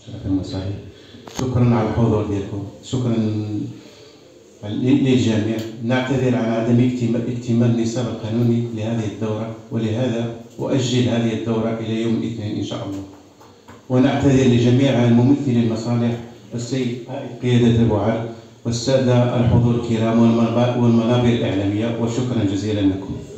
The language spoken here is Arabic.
صحيح. شكرا على الحضور ديالكم، شكرا للجميع. نعتذر عن عدم اكتمال النصاب القانوني لهذه الدورة، ولهذا أؤجل هذه الدورة إلى يوم الاثنين إن شاء الله. ونعتذر لجميع ممثلي المصالح، السيد قيادة الوعد والسادة الحضور الكرام والمنابر الإعلامية، وشكرا جزيلا لكم.